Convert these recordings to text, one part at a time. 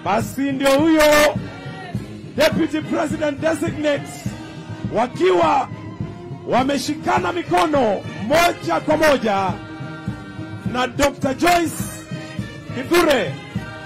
Basi ndio huyo Deputy President Designate wakiwa wameshikana mikono moja kwa moja na Dr. Joyce Kithure.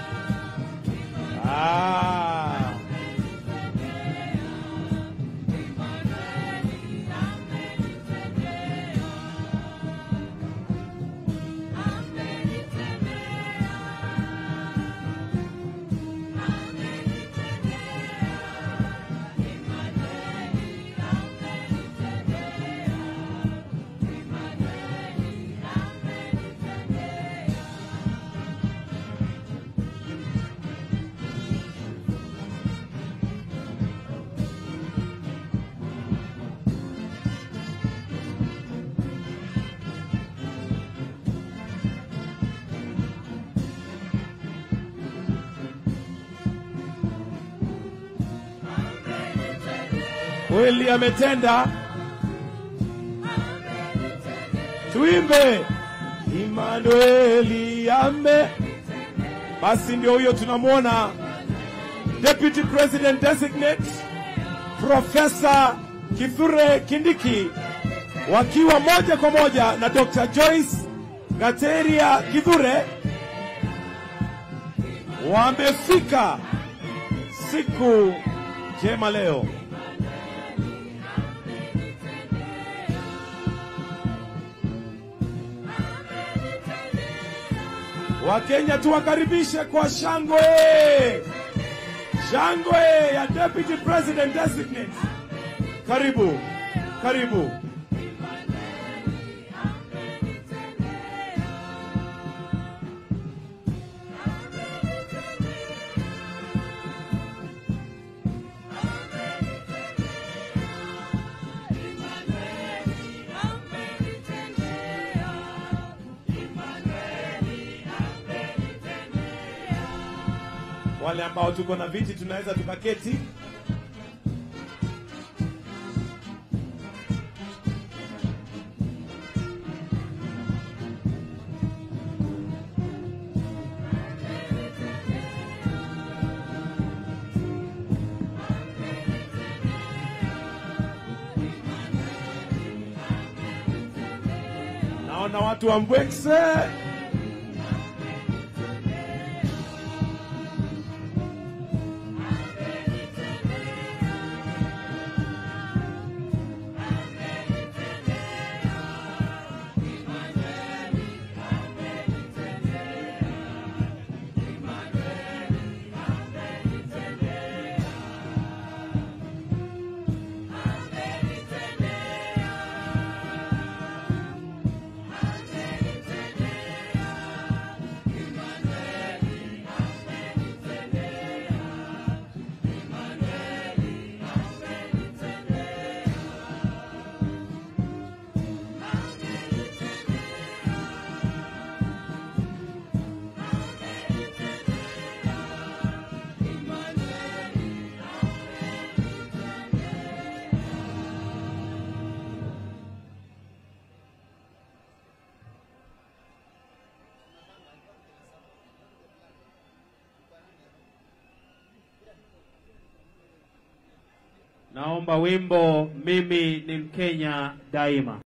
Kweli ametenda. Tuimbe Emmanuel ame. Basi ndio huyo tunamwona Deputy President Designate Professor Kithure Kindiki wakiwa moja kwa moja na Dr. Joyce Gateria Kithure. Wamefika siku njema leo. Wakenya tuwakaribishe kwa shangwe. Shangwe ya Deputy President Designate. Karibu. Karibu. Wale ambao tuko na viti tunaweza tukaketi. Naona watu wa Mbwekse. Naomba wimbo Mimi ni Mkenya Daima.